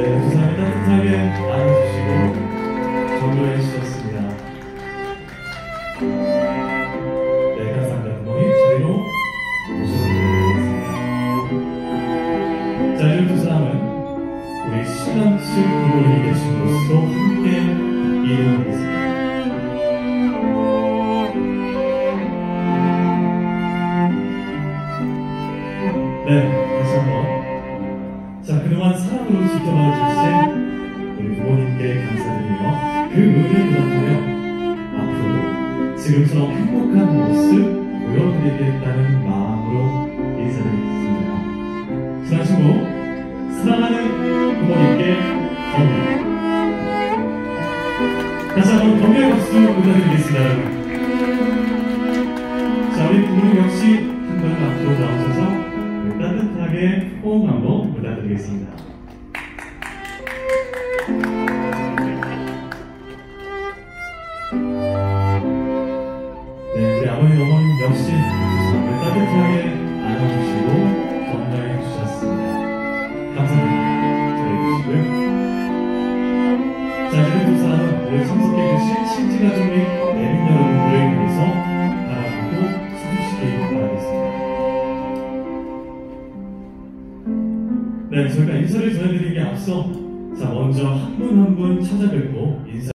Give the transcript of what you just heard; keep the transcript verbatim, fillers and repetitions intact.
네, 두 사람이 따뜻하게 안아주시고 전도해 주셨습니다. 네, 감사합니다. 부모님 자리로 모셔드리겠습니다. 자, 이제 두 사람은 우리 신랑 측 부모님이 계신 곳으로 함께 이동하겠습니다. 네, 다시 한번. 자, 그동안 사랑으로 지켜봐 주신 우리 부모님께 감사드리며 그 은혜를 기억하며 앞으로 지금처럼 행복한 모습 보여드리겠다는 마음으로 인사드리겠습니다. 친한 친구, 사랑하는 부모님께 건배. 다시 한번 건배 박수 부탁드리겠습니다. 자, 우리 부모님 역시 한 걸음 앞으로 나오셔서 따뜻하게 호응 한번 부탁드리겠습니다. 네, 우리 아버님, 어머님 역시 저를 따뜻하게 안아주시고 격려해 주셨습니다. 감사합니다. 잘해주시고요. 자, 이제 두 사람은 우리 참석해 주신 친지가족 및 대민 여러분들을 위해서 바라보고 서주시기 바라겠습니다. 네, 저희가 인사를 전해드리기 앞서 자, 먼저 한 분 한 분 찾아뵙고 인사